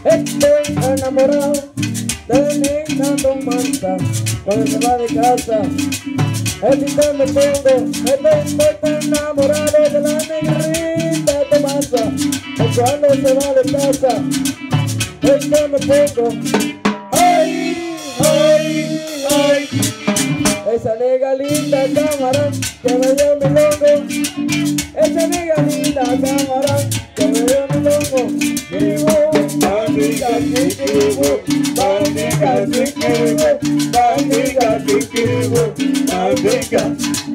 Estoy enamorado de la negra Tomasa cuando se va de casa. Estoy me pongo, estoy enamorado de la negrita Tomasa cuando se va de casa. Estoy me pongo, ay, ay, ay. Esa nega linda camarón que me dio mi longo. Esa nega linda camarón que me dio mi longo. Bandiga, bandiga, bandiga, bandiga.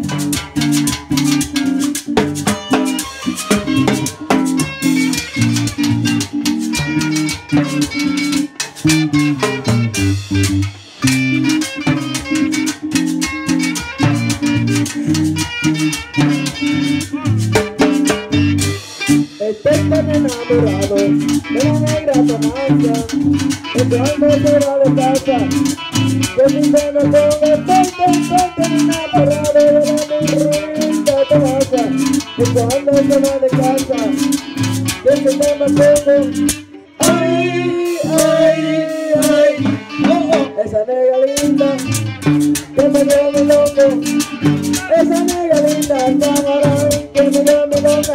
Estoy tan enamorado de la negra Tomasa, cuando se va de casa, que si se me pongo, estoy tan enamorado de la negrita Tomasa, que cuando se va de casa, que si se me pongo, ay, ay, ay, esa negra linda, que me dio mi loco, esa negra linda camarón, que me dio mi loca,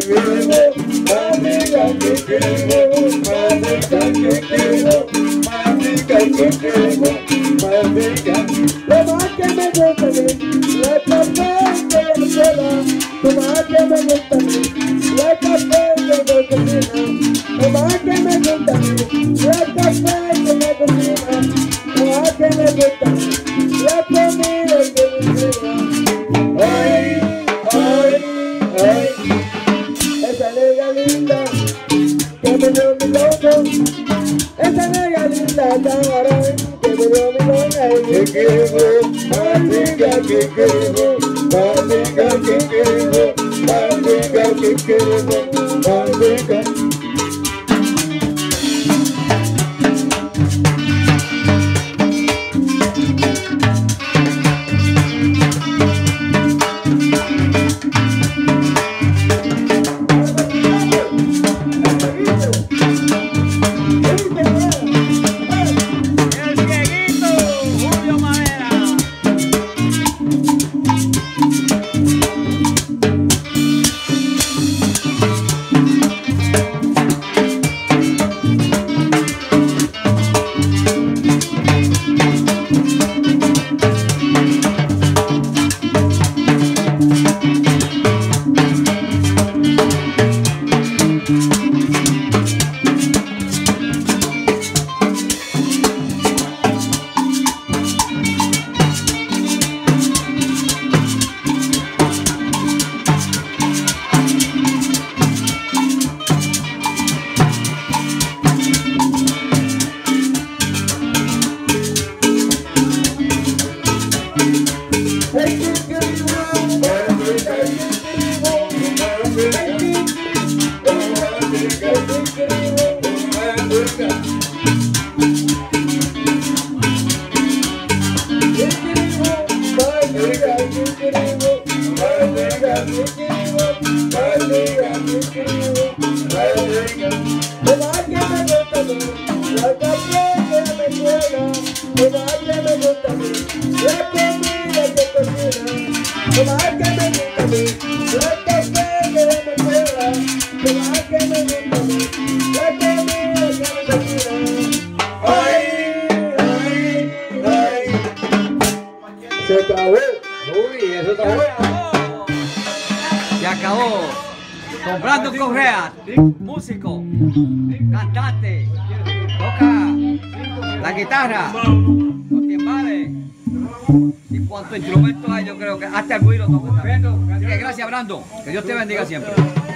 lo más que me gusta a mí, la café que me queda, lo más que me gusta a mí, la café que me cocina, lo más que me gusta a mí, la café que me cocina, lo más que me gusta a mí, la comida que me cocina. Ay, ay, ay. Esa nega linda que me dio mi loco, esa nega linda camarón que me dio mi loco. Que quiero, bandiga, que quiero, bandiga, que quiero, bandiga, que quiero, bandiga. Se acabó. Uy, eso está bueno. Se acabó. Comprando Correa, músico, cantante, toca la guitarra, los timbales y cuantos instrumentos hay, yo creo que hasta el güiro toca. Así que gracias, Brando. Que Dios te bendiga siempre.